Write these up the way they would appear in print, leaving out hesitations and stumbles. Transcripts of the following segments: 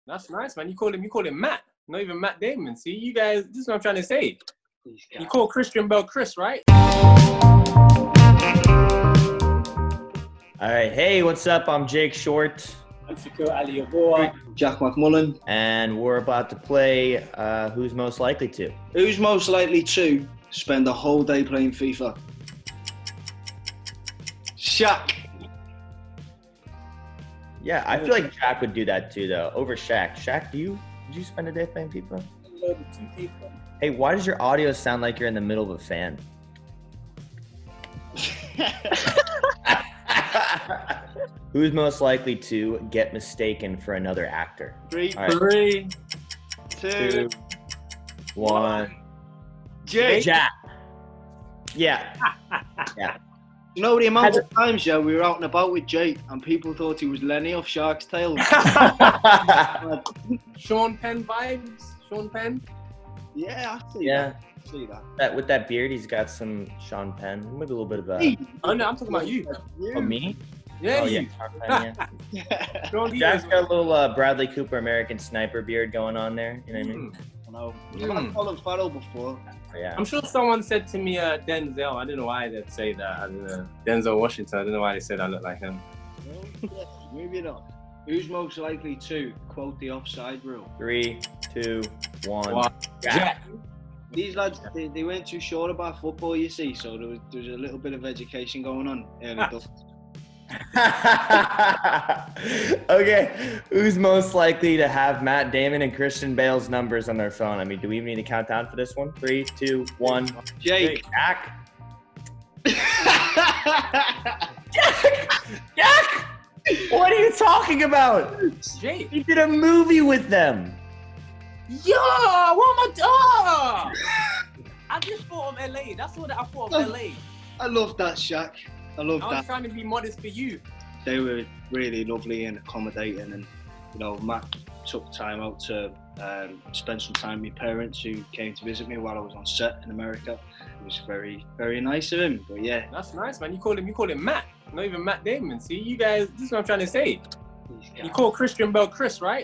That's nice, man. You call him Matt. Not even Matt Damon. See, you guys, this is what I'm trying to say. You call Christian Bale Chris, right? All right. Hey, what's up? I'm Jake Short. I'm Shaquille Ali-Yebuah. Jack McMullen. And we're about to play Who's Most Likely To. Who's most likely to spend a whole day playing FIFA? Shaq. Yeah, I feel like Shaq would do that too, though. Over Shaq. Shaq, did you spend a day playing FIFA? Hey, why does your audio sound like you're in the middle of a fan? Who's most likely to get mistaken for another actor? Three, right. 3, 2, 1. Jake. Jack. Yeah. Yeah. You know the amount of times, we were out and about with Jake and people thought he was Lenny off Shark's Tale. Sean Penn vibes. Sean Penn. Yeah, I see Yeah. that. I see that. With that beard, he's got some Sean Penn. Maybe a little bit of a. Oh no, I'm talking about you. Oh, me? Yeah, Oh, you. yeah. Sean Penn, yeah. Sean Jack's Diaz. got a little Bradley Cooper American Sniper beard going on there. You know what I mean? I know. I've Colin Farrell before. Yeah. I'm sure someone said to me, Denzel. I don't know why they'd say that. I don't know. Denzel Washington. I don't know why they said I look like him. Moving on. Who's most likely to quote the offside rule? 3, 2, 1. Jack. These lads, they weren't too sure about football, you see, so there was a little bit of education going on. Okay, who's most likely to have Matt Damon and Christian Bale's numbers on their phone? I mean, do we even need to count down for this one? 3, 2, 1. Jake. Jack. Jack! What are you talking about? Jake. He did a movie with them. Yo, what am I? I just thought of LA. That's what I thought of LA. I love that, Shaq. I love I was that. trying to be modest for you. They were really lovely and accommodating, and Matt took time out to spend some time with my parents who came to visit me while I was on set in America. It was very, very nice of him. But yeah, That's nice, man. You call him Matt. Not even Matt Damon. See, you guys. This is what I'm trying to say. You call Christian Bale Chris, right?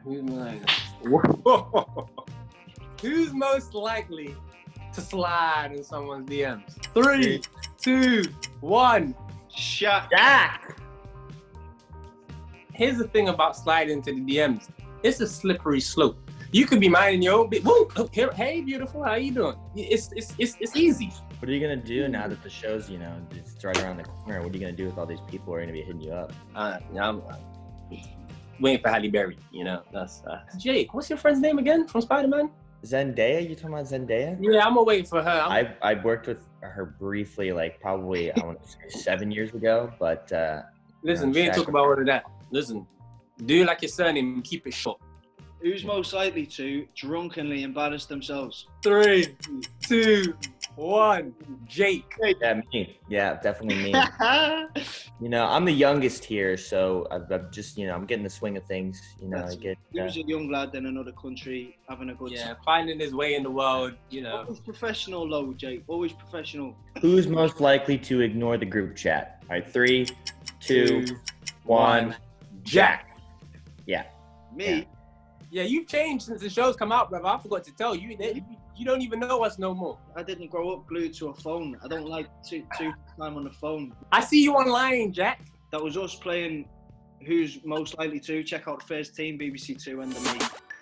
Who's most likely to slide in someone's DMs? 3, 2, 1. Shaq. Jack. Here's the thing about sliding into the DMs. It's a slippery slope. You could be minding your own bit. Woo! Hey, beautiful. How you doing? It's easy. What are you gonna do now that the show's, it's right around the corner? What are you gonna do with all these people who are gonna be hitting you up? I'm waiting for Halle Berry. That's Jake. What's your friend's name again from Spider-Man? Zendaya? You talking about Zendaya? Yeah, I'm gonna wait for her. I worked with her briefly, like probably I want to say 7 years ago, but Listen, we ain't talking about all of that. Listen, do like your surname and keep it short. Who's most likely to drunkenly embarrass themselves? 3, 2, 1. Jake. Yeah, me. Yeah, definitely me. I'm the youngest here, so I've just, I'm getting the swing of things. He was a young lad in another country having a good time. Finding his way in the world, Always professional, though, Jake. Always professional. Who's most likely to ignore the group chat? All right, 3, 2, 1. Jack. Yeah. Me? Yeah, you've changed since the show's come out, brother. I forgot to tell you. You don't even know us no more. I didn't grow up glued to a phone. I don't like too time on the phone. I see you online, Jack. That was us playing Who's Most Likely To. Check out the first team, BBC Two, and the Me.